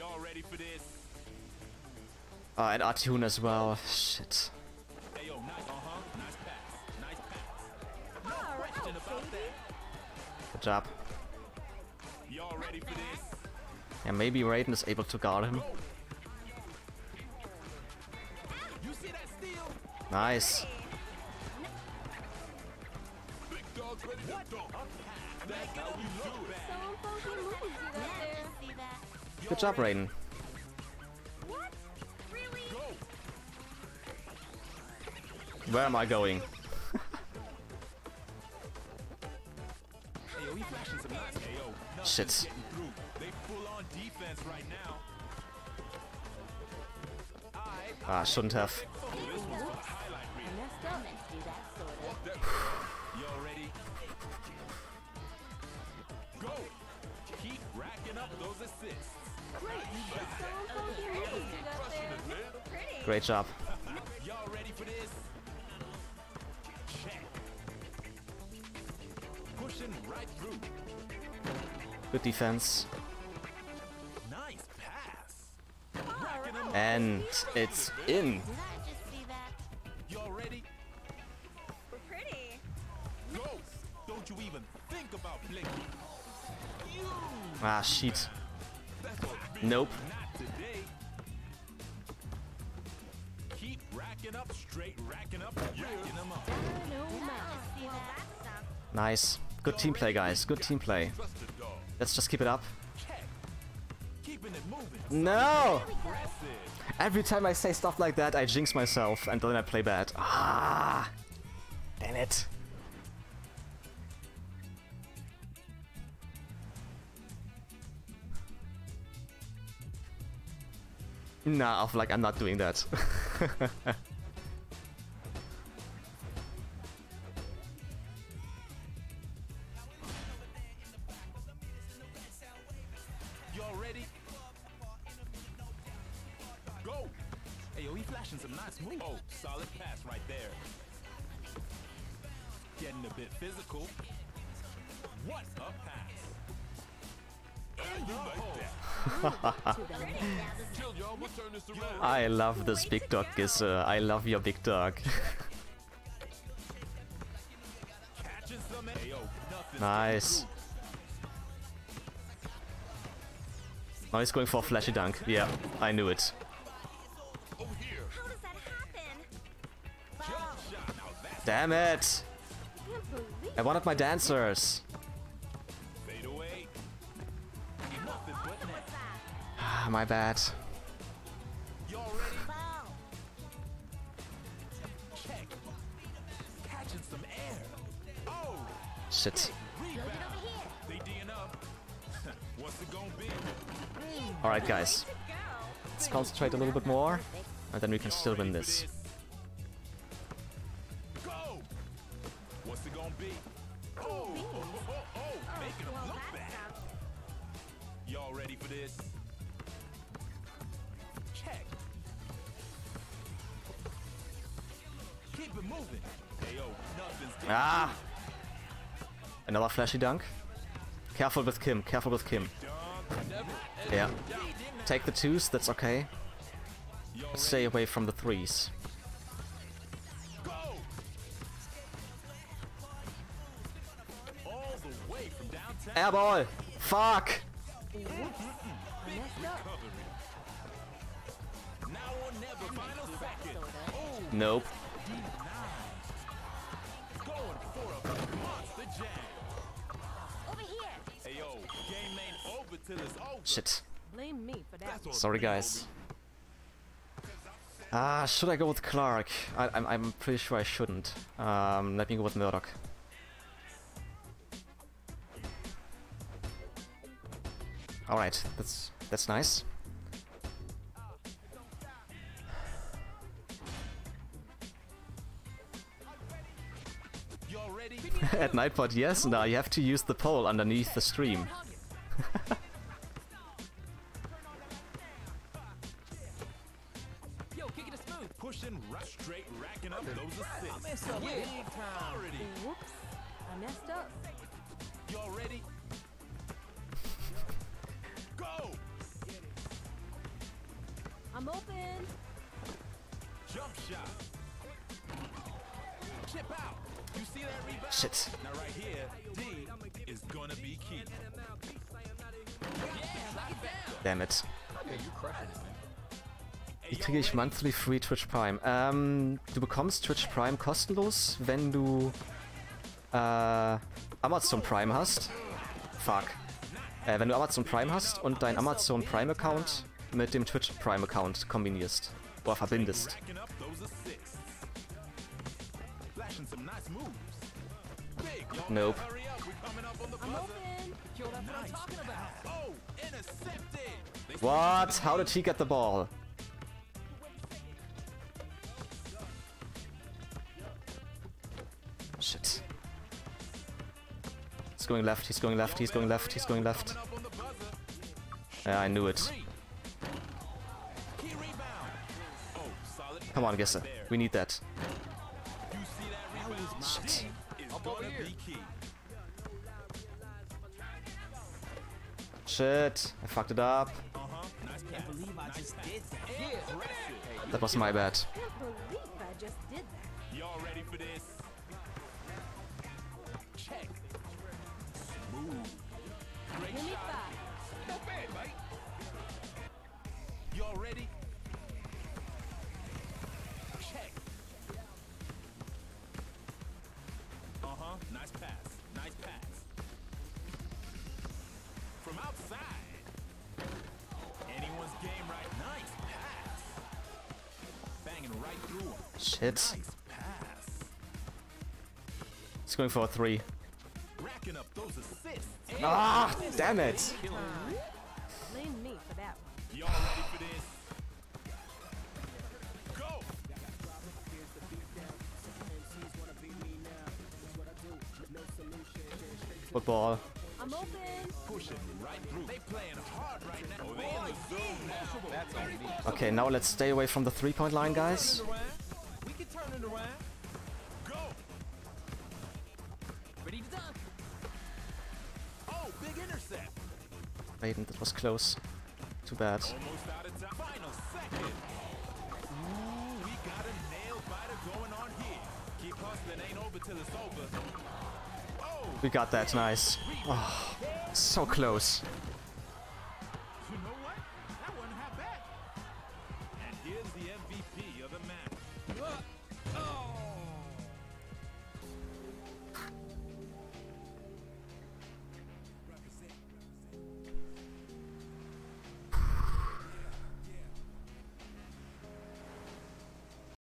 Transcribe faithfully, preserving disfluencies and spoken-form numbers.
Y'all ready for this? Oh, and Artune as well. Shit. Hey, yo, nice, uh-huh. Nice pass. Nice pass. No question about that. Good job. Y'all ready for this? Yeah, maybe Raiden is able to guard him. You see that steal? Nice. Big dog's ready to go. That's how we do it. Good job, Raiden. What? Really? Where am I going? Hey, yo, he flashing some nice. Hey, yo, nothing's Shit. getting through. They full on defense right now. Ah, shouldn't have. This was for the highlight reel. Y'all ready? Go! Keep racking up those assists. Great job. Y'all ready for this? Check. Pushing right through. Good defense. Nice pass. Racking 'em up. And it's in. Y'all ready? We're pretty. Go! Don't you even think about blinking. You. Ah, shit. That's what big Nope. Not today. Keep racking up, straight racking up, racking them up. Nice. Good team play, guys. Good team play. Trusted dog. Let's just keep it up. Check. Keeping it moving. No! Aggressive. Every time I say stuff like that, I jinx myself and then I play bad. Ah! Damn it. Nah, off like I'm not doing that. Y'all ready? Go! Hey, yo, he flashing some nice moves. Oh, solid pass right there. Getting a bit physical. What a pass! In the hole. Chill, y'all. We'll turn this around. I love this big dog, Gisse. I love your big dog. Catching some. Hey, yo, nothing's Nice. Oh, he's going for a flashy dunk. Yeah, I knew it. over here. How does that happen? Jump shot. Now that's Damn it! Can't believe I wanted my dancers. fade away. Nothing but net. Ah, my bad. Y'all ready? Check. Catching some air. Oh, Shit. rebound. They D'ing up. What's it gonna be? Alright, guys. to go. Let's concentrate a little bit more, and then we can still win this. Go! What's it gonna be? Oh, oh, oh, oh, making them Well, look that's bad. not Y'all ready for this? Check. Keep it moving. Hey, yo, nothing's getting Ah! Another flashy dunk. Careful with Kim, careful with Kim. done. Never. Yeah. Take the twos, that's okay. Y'all But stay away from the threes. go! All the way from downtown. Airball! Fuck! Big recovery. Now or never, final second. Oh, Nope. going for a monster jam. Over here. Hey yo, game ain't over till it's over. Shit. Blame me for that. That's on Sorry, me, guys. Ah, should I go with Clark? I, I'm, I'm pretty sure I shouldn't. Um, let me go with Murdoch. Alright, that's that's nice. homie. Y'all ready? At Nightbot, yes. Now you have to use the pole underneath the stream. Yo, kick it smooth. Pushing right straight, racking up those assists. messed up Big big time. Already. Whoops. I messed up. Y'all ready? Go! I'm open. Jump shot. Chip out. You see that rebound? Shit. Now right here, D is gonna be key. Damn it. Okay, you crushing it, man. Wie kriege ich monthly free Twitch Prime? Ähm, du bekommst Twitch Prime kostenlos, wenn du äh, Amazon Prime hast. Fuck. Äh, wenn du Amazon Prime hast und dein Amazon Prime Account mit dem Twitch Prime Account kombinierst. Oder verbindest. Racking up those assists. Flashing some nice moves. Big, y'all Nope. better hurry up. We're coming up on the I'm buzzer. open. Yo, that's what I'm Nice talking about. pass. Oh, intercepted. They What? How did he get the ball? Shit. He's going left, he's going left, he's going left, he's going left. coming up on the buzzer. Yeah, I knew it. Three. Key rebound. Oh, solid Come on, pass Gisse. there. We need that. You see that rebound? Shit. Is Up gonna over here. be key. Shit. I fucked it up. Uh-huh. Nice pass. believe I just did that. Impressive. That was my bad. Can't believe I just did that. Y'all ready for this? Check. Smooth. Great Give me shot. five. Not bad, mate. Y'all ready? Check. Uh-huh. Nice pass. Nice pass. From outside. Anyone's game right. Nice pass. Banging right through him. Shit. Nice pass. He's going for a three. Racking up those assists. Ah, damn it. Blame me for that one. Y'all ready for this? Go! Football. I'm open. Pushing right through. They playing hard right now. Oh, they in the zone now. That's all we need. Okay, now let's stay away from the three-point line, guys. Turn it around. We can turn it around. Go! Ready to dunk. Oh, big intercept. Maiden, that was close. Too bad. Almost out of time. Final second. Ooh, we got a nail biter going on here. Keep hustling, ain't over till it's over. Oh, We got that, nice. Oh, so close. you know what? That wasn't half bad. And here's the M V P of the match.